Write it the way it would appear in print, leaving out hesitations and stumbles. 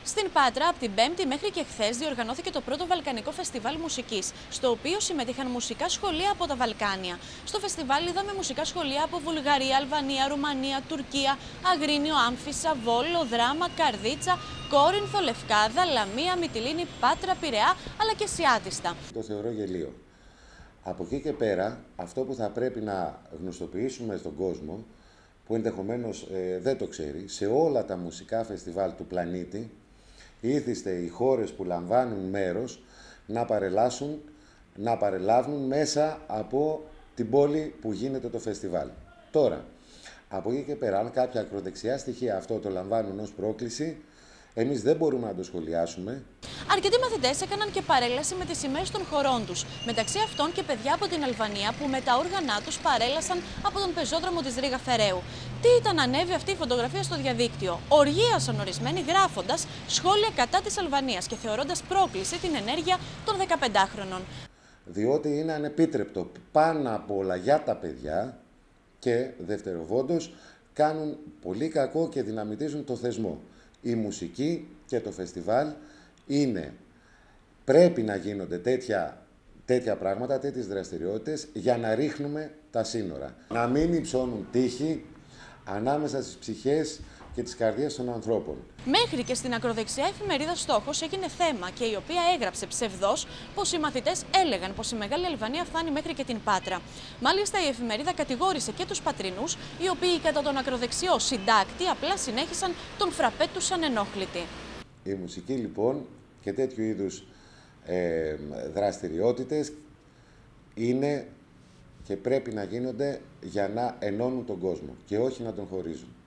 Στην Πάτρα, από την Πέμπτη μέχρι και χθες, διοργανώθηκε το πρώτο Βαλκανικό Φεστιβάλ Μουσικής, στο οποίο συμμετείχαν μουσικά σχολεία από τα Βαλκάνια. Στο φεστιβάλ είδαμε μουσικά σχολεία από Βουλγαρία, Αλβανία, Ρουμανία, Τουρκία, Αγρίνιο, Άμφισσα, Βόλο, Δράμα, Καρδίτσα, Κόρινθο, Λευκάδα, Λαμία, Μυτιλήνη, Πάτρα, Πειραιά, αλλά και Σιάτιστα. Το θεωρώ γελίο. Από εκεί και πέρα, αυτό που θα πρέπει να γνωστοποιήσουμε στον κόσμο, που ενδεχομένως δεν το ξέρει, σε όλα τα μουσικά φεστιβάλ του πλανήτη, ήθιστε οι χώρες που λαμβάνουν μέρος να παρελάβουν μέσα από την πόλη που γίνεται το φεστιβάλ. Τώρα, από εκεί και πέρα, αν κάποια ακροδεξιά στοιχεία αυτό το λαμβάνουν ως πρόκληση, εμείς δεν μπορούμε να το σχολιάσουμε. Αρκετοί μαθητές έκαναν και παρέλαση με τις σημαίες των χωρών τους. Μεταξύ αυτών και παιδιά από την Αλβανία που με τα όργανά τους παρέλασαν από τον πεζόδρομο της Ρήγα Φεραίου. Τι ήταν ανέβει αυτή η φωτογραφία στο διαδίκτυο? Οργίασαν ορισμένοι γράφοντας σχόλια κατά της Αλβανίας και θεωρώντας πρόκληση την ενέργεια των 15χρονων. Διότι είναι ανεπίτρεπτο πάνω απ' όλα για τα παιδιά και δευτεροβόντως κάνουν πολύ κακό και δυναμητίζουν το θεσμό. Η μουσική και το φεστιβάλ πρέπει να γίνονται τέτοια πράγματα, τέτοιες δραστηριότητες για να ρίχνουμε τα σύνορα. Να μην υψώνουν τύχη ανάμεσα στις ψυχές και τις καρδιές των ανθρώπων. Μέχρι και στην ακροδεξιά εφημερίδα Στόχος έγινε θέμα και η οποία έγραψε ψευδώς πως οι μαθητές έλεγαν πως η Μεγάλη Αλβανία φτάνει μέχρι και την Πάτρα. Μάλιστα, η εφημερίδα κατηγόρησε και τους πατρινούς, οι οποίοι κατά τον ακροδεξιό συντάκτη απλά συνέχισαν τον φραπέ τους ανενόχλητοι. Η μουσική λοιπόν και τέτοιου είδους δραστηριότητες είναι και πρέπει να γίνονται για να ενώνουν τον κόσμο και όχι να τον χωρίζουν.